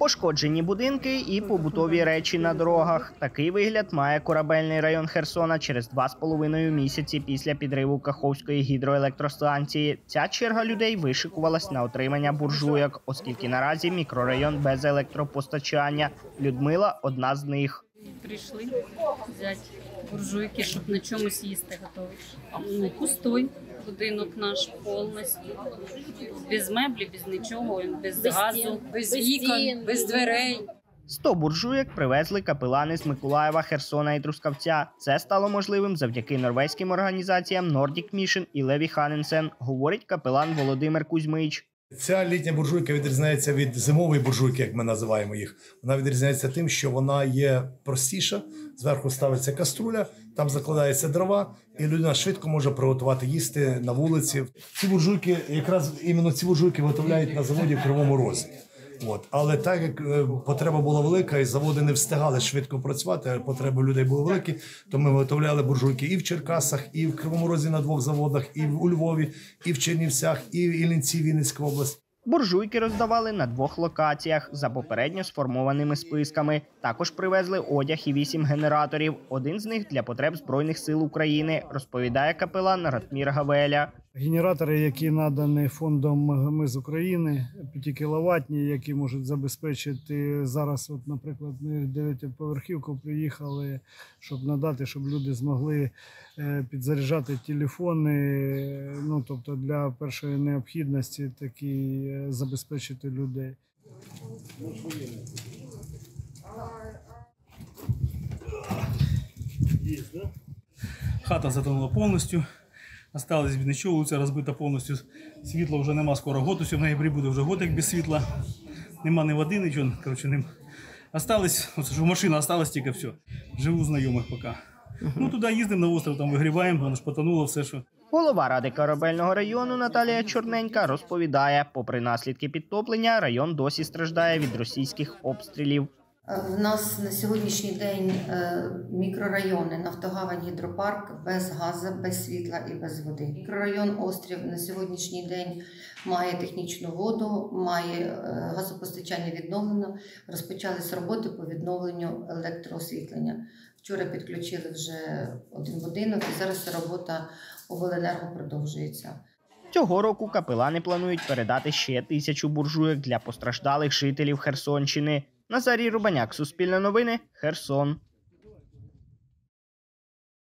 Пошкоджені будинки і побутові речі на дорогах. Такий вигляд має корабельний район Херсона через 2,5 місяці після підриву Каховської гідроелектростанції. Ця черга людей вишикувалась на отримання буржуйок, оскільки наразі мікрорайон без електропостачання. Людмила – одна з них. Прийшли взяти буржуйки, щоб на чомусь їсти готові. Пустой будинок наш повністю. Без меблі, без нічого, без газу, без вікон, без дверей. 100 буржуйок привезли капелани з Миколаєва, Херсона і Трускавця. Це стало можливим завдяки норвезьким організаціям Nordic Mission і Леві Ханненсен, говорить капелан Володимир Кузьмич. Ця літня буржуйка відрізняється від зимової буржуйки, як ми називаємо їх. Вона відрізняється тим, що вона є простіша, зверху ставиться каструля, там закладається дрова, і людина швидко може приготувати їсти на вулиці. Ці буржуйки, якраз іменно ці буржуйки виготовляють на заводі в Кривому Розі. Але так як потреба була велика і заводи не встигали швидко працювати, а потреби людей були великі, то ми виготовляли буржуйки і в Черкасах, і в Кривому Розі на 2 заводах, і у Львові, і в Чернівцях, і в Іллінці, Вінницька область. Буржуйки роздавали на 2 локаціях за попередньо сформованими списками. Також привезли одяг і 8 генераторів. Один з них для потреб Збройних сил України, розповідає капелан Ратмір Гавеля. Генератори, які надані фондом «Ми з України», 5-кіловатні, які можуть забезпечити зараз, наприклад, ми в 9-поверхівку приїхали, щоб надати, щоб люди змогли підзаряджати телефони, тобто для першої необхідності такі забезпечити людей. Хата затонула повністю. Осталось без нічого, вулиця розбита повністю, світла вже нема, скоро год, в ноябрі буде вже год, як без світла. Нема ні води, нічого, нема. Осталось, машина осталась тільки, все. Живу у знайомих поки. Туди їздимо на остров, там вигрібаємо, воно ж потонуло все, що. Голова ради корабельного району Наталія Чорненька розповідає, попри наслідки підтоплення, район досі страждає від російських обстрілів. В нас на сьогоднішній день мікрорайони Нафтогавань, Гідропарк без газу, без світла і без води. Мікрорайон Острів на сьогоднішній день має технічну воду, має газопостачання відновлено. Розпочалися роботи по відновленню електроосвітлення. Вчора підключили вже 1 будинок і зараз робота обленерго продовжується. Цього року капелани планують передати ще 1000 буржуйок для постраждалих жителів Херсонщини. Назарій Рубаняк, Суспільне новини, Херсон.